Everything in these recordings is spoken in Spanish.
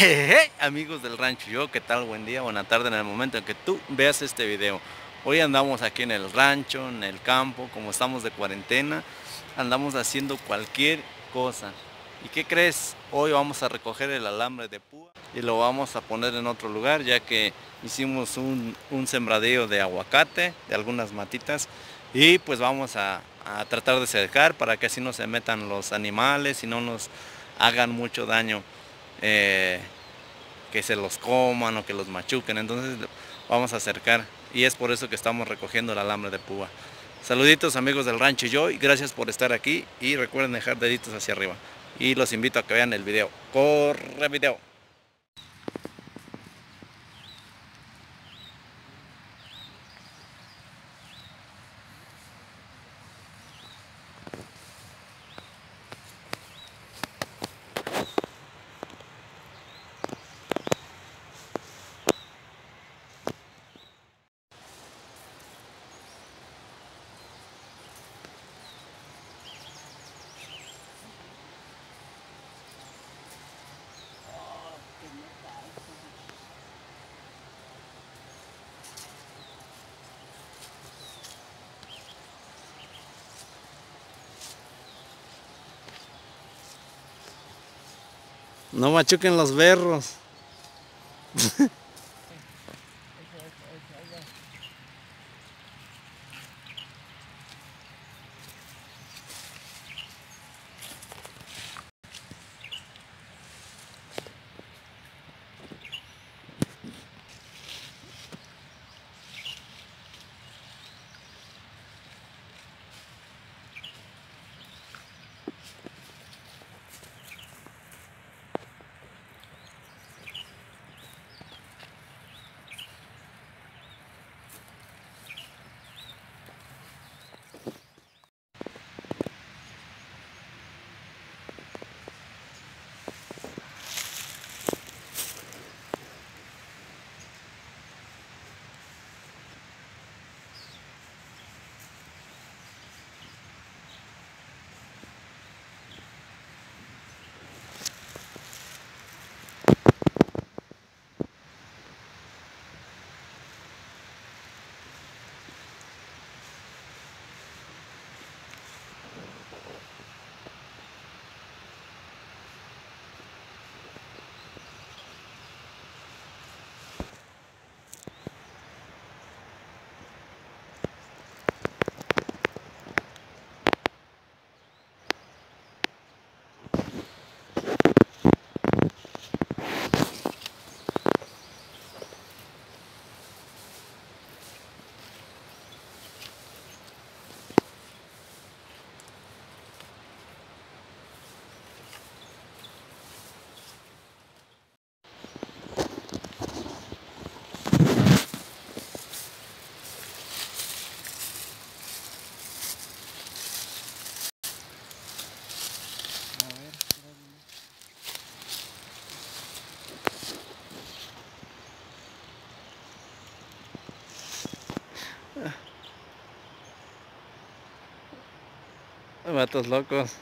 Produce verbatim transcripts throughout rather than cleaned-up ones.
Hey, amigos del rancho, yo, ¿qué tal? Buen día, buena tarde en el momento en que tú veas este video. Hoy andamos aquí en el rancho, en el campo, como estamos de cuarentena, andamos haciendo cualquier cosa. ¿Y qué crees? Hoy vamos a recoger el alambre de púa y lo vamos a poner en otro lugar, ya que hicimos un, un sembradío de aguacate, de algunas matitas, y pues vamos a, a tratar de cercar para que así no se metan los animales y no nos hagan mucho daño. Eh, que se los coman o que los machuquen. Entonces vamos a acercar y es por eso que estamos recogiendo el alambre de púa. Saluditos amigos del rancho Yo y gracias por estar aquí y recuerden dejar deditos hacia arriba y los invito a que vean el video. ¡Corre video! No machuquen los berros. Vatos locos.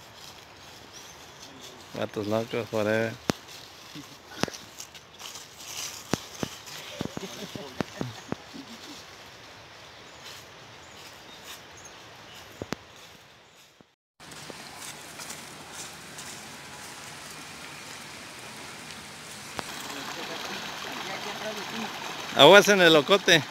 Vatos locos, forever. Aguas en el locote.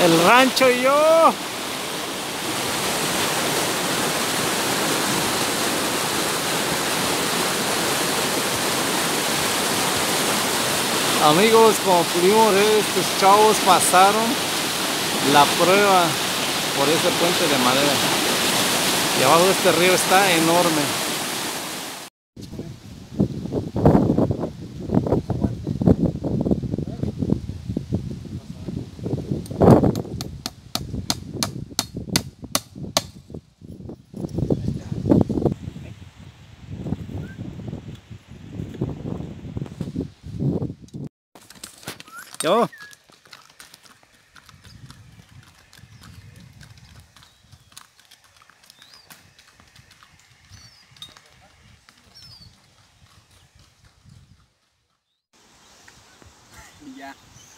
El rancho y yo. Amigos, como pudimos ver, estos chavos pasaron la prueba por ese puente de madera. Y abajo de este río está enorme. Yo. Y ya.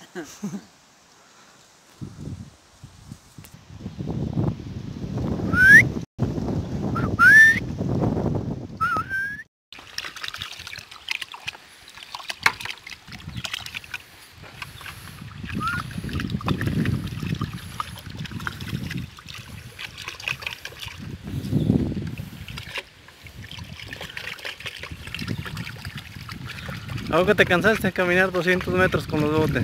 Algo que te cansaste de caminar doscientos metros con los botes.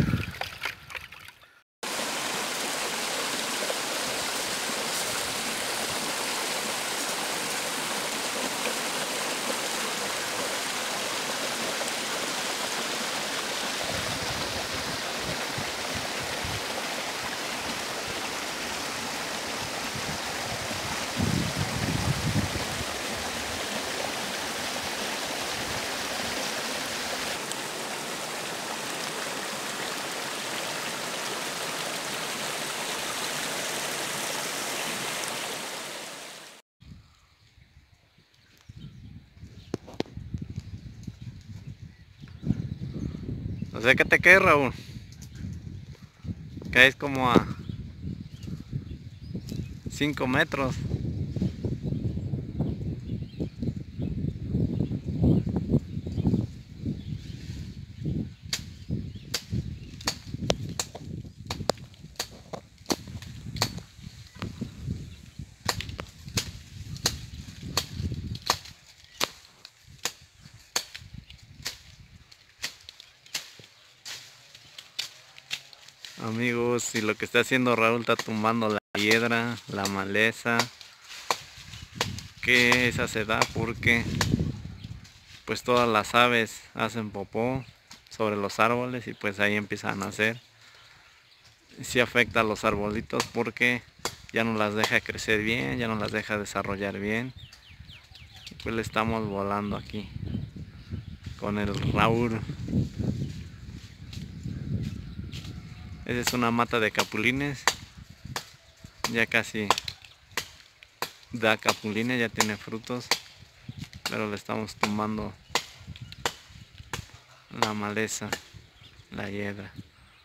No sé qué te quede, Raúl. Caes como a cinco metros. Amigos, y lo que está haciendo Raúl, está tumbando la piedra, la maleza, que esa se da porque pues todas las aves hacen popó sobre los árboles y pues ahí empiezan a nacer. Sí afecta a los arbolitos porque ya no las deja crecer bien, ya no las deja desarrollar bien. Y pues le estamos volando aquí con el Raúl. Esa es una mata de capulines, ya casi da capulines, ya tiene frutos, pero le estamos tumbando la maleza, la hiedra.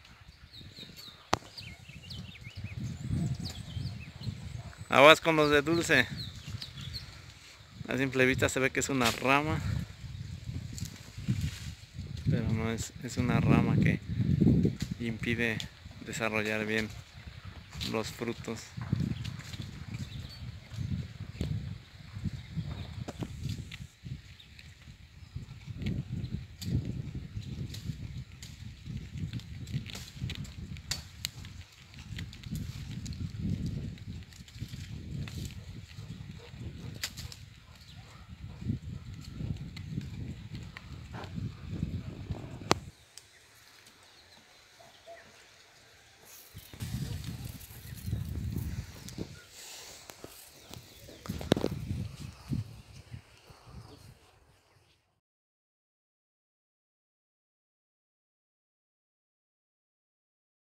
Aguas con los de dulce. A simple vista se ve que es una rama, pero no es, es una rama que impide desarrollar bien los frutos.